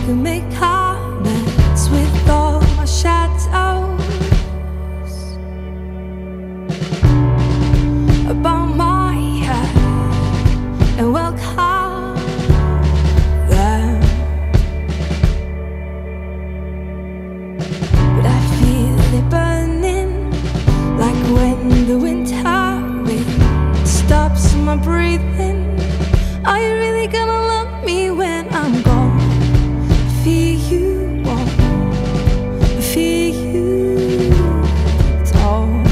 could make comments with all my shadows about my head and welcome them. But I feel it burning, like when the winter wind stops my breathing. Are you really gonna love me when I'm gone? I fear you won't, I fear you don't.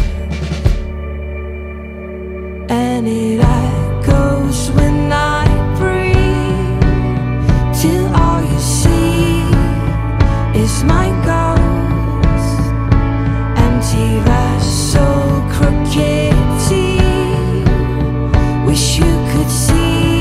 And it echoes when I breathe, till all you see is my ghost. Empty vessel, crooked teeth, wish you could see.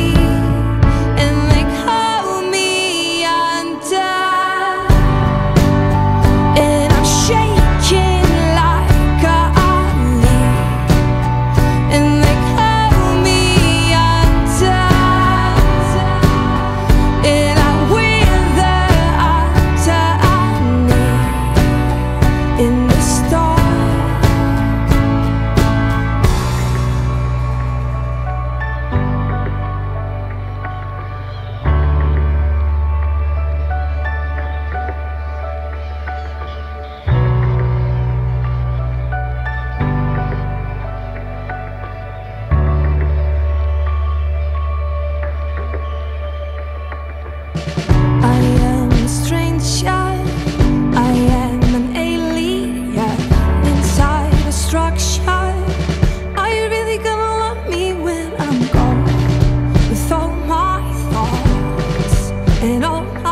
Are you really gonna love me when I'm gone? With all my thoughts and all my